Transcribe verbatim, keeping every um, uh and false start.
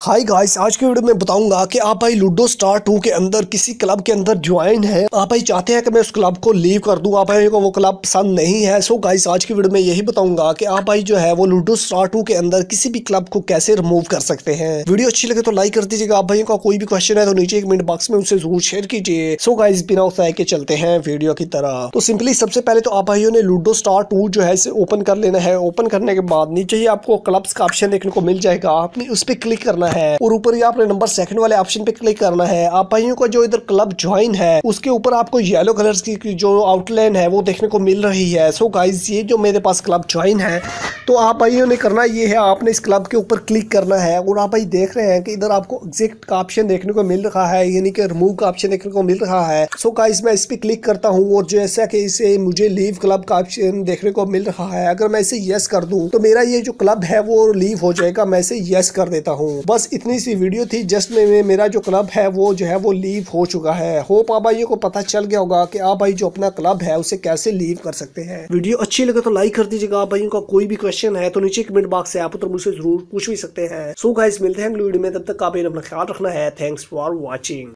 Hi guys, आज के video में बताऊंगा कि आप भाई लूडो स्टार टू के अंदर किसी क्लब के अंदर ज्वाइन है। आप भाई चाहते हैं कि मैं उस क्लब को लीव कर दूं, आप भाई को वो क्लब पसंद नहीं है। सो गाइस, आज की वीडियो में यही बताऊंगा कि आप भाई जो है वो लूडो स्टार टू के अंदर किसी भी क्लब को कैसे रिमूव कर सकते हैं। वीडियो अच्छी लगे तो लाइक कर दीजिएगा। आप भाई का कोई भी क्वेश्चन है तो नीचे कमेंट बॉक्स में उनसे जरूर शेयर कीजिए। सो गाइस, बिना उसाए के चलते हैं वीडियो की तरह। तो सिंपली सबसे पहले तो आप भाइयों ने लूडो स्टार टू जो है इसे ओपन कर लेना है। ओपन करने के बाद नीचे ही आपको क्लब्स का ऑप्शन देखने को मिल जाएगा, आपने उस पर क्लिक करना है और ऊपर ही आपने नंबर सेकंड वाले ऑप्शन पे क्लिक करना है। आप भाइयों को जो इधर क्लब ज्वाइन है उसके ऊपर आपको येलो कलर की जो आउटलाइन है वो देखने को मिल रही है। सो गाइस, ये जो मेरे पास क्लब ज्वाइन है तो आप भाइयों ने करना ये है, आपने इस क्लब के ऊपर क्लिक करना है और आप भाई देख रहे हैं कि इधर आपको एग्जिट का ऑप्शन देखने को मिल रहा है, यानी कि रिमूव का ऑप्शन देखने को मिल रहा है। सो गाइस, मैं इस पे क्लिक करता हूँ और जैसा कि इसे मुझे लीव क्लब का ऑप्शन देखने को मिल रहा है। अगर मैं इसे यस कर दूं तो मेरा ये जो क्लब है वो लीव हो जाएगा। मैं इसे यस कर देता हूँ। बस इतनी सी वीडियो थी, जस्ट में मेरा जो क्लब है वो जो है वो लीव हो चुका है। होप आप भाइयों को पता चल गया होगा कि आप भाई जो अपना क्लब है उसे कैसे लीव कर सकते हैं। वीडियो अच्छी लगे तो लाइक कर दीजिएगा। आप भाइयों का कोई भी क्वेश्चन है तो नीचे कमेंट बॉक्स से आप तो मुझसे जरूर पूछ भी सकते हैं। सो गाइस, मिलते हैं अगली वीडियो में, तब तक आप अपना ख्याल रखना है। Thanks for watching.